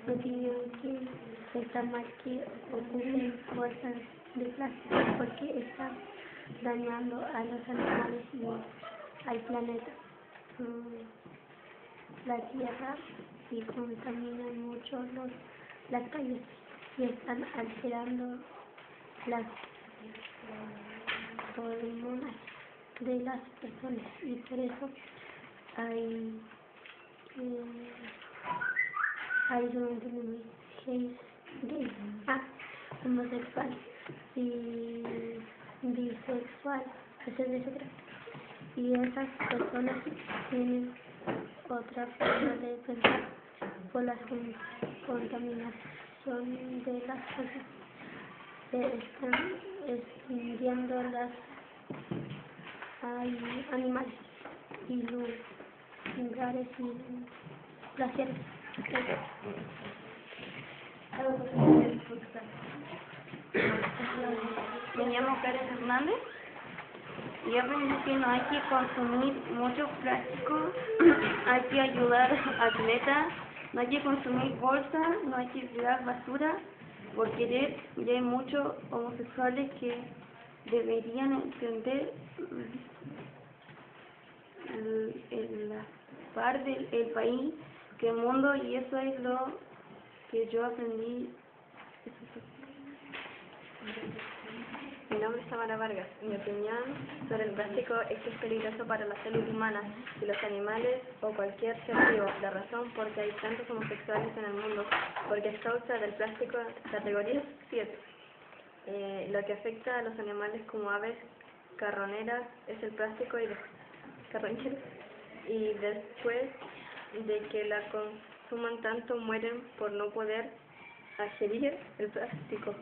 Mi opinión que está mal que ocupen bolsas de plástico porque están dañando a los animales y al planeta, la tierra, y contaminan mucho las calles y están alterando las hormonas de las personas, y por eso hay yo no entiendo muy gay, homosexual y bisexual, etcétera. Y esas personas tienen otra forma de pensar por la contaminación de las cosas. Se están extinguiendo las animales y lugares y glaciares. Me llamo Karen Hernández y aprendí que no hay que consumir mucho plástico, hay que ayudar al planeta, no hay que consumir bolsa, no hay que tirar basura por querer. Ya hay muchos homosexuales que deberían entender la parte del país, que el mundo, y eso es lo que yo aprendí. Mi nombre es Tamara Vargas. Mi opinión sobre el plástico es que es peligroso para la salud humana y los animales o cualquier ser vivo. La razón por qué hay tantos homosexuales en el mundo, porque es causa del plástico categoría 7. Lo que afecta a los animales como aves carroneras es el plástico carroñeros, y después de que la consuman tanto mueren por no poder digerir el plástico.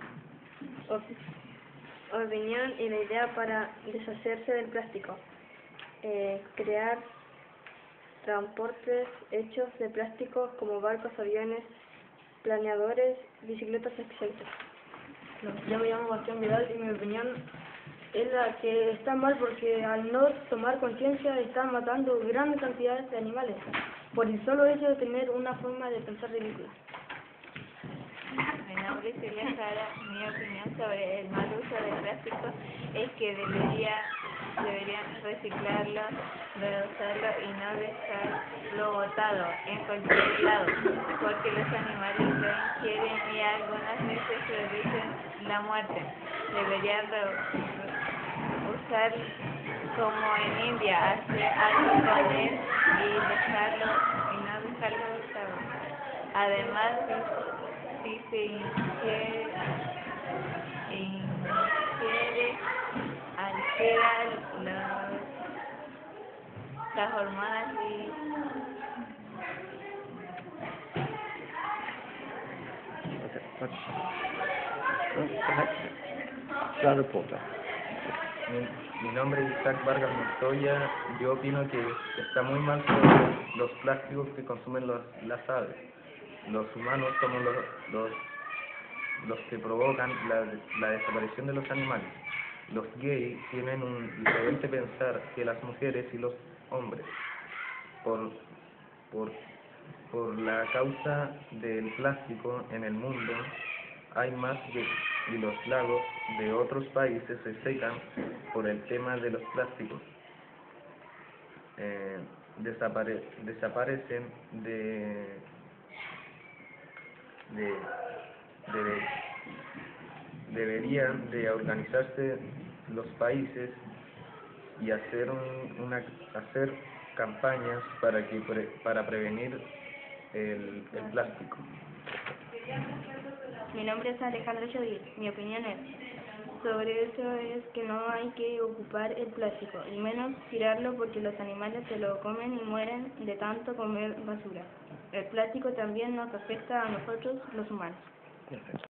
Opinión y la idea para deshacerse del plástico: crear transportes hechos de plástico como barcos, aviones, planeadores, bicicletas, etc. Yo me llamo Bastián Vidal y mi opinión es la que está mal porque al no tomar conciencia están matando grandes cantidades de animales por el solo hecho de tener una forma de pensar ridícula. Mi nombre es Celia Jara. Mi opinión sobre el mal uso del plástico es que deberían reciclarlo, reusarlo y no dejarlo botado en cualquier lado, porque los animales lo ingieren y algunas veces producen la muerte. Deberían usar, como en India, hacer algo con él y no dejarlo botado. Además, si se ingiere, altera las hormonas Mi nombre es Isaac Vargas Montoya. Yo opino que está muy mal sobre los plásticos que consumen las aves. Los humanos somos los que provocan la desaparición de los animales. Los gays tienen un diferente pensar que las mujeres y los hombres. Por la causa del plástico en el mundo hay más gays, y los lagos de otros países se secan por el tema de los plásticos. Desaparecen deberían de organizarse los países y hacer hacer campañas para prevenir el plástico. Mi nombre es Alejandro Chavir. Mi opinión sobre eso es que no hay que ocupar el plástico, y menos tirarlo, porque los animales se lo comen y mueren de tanto comer basura. El plástico también nos afecta a nosotros, los humanos.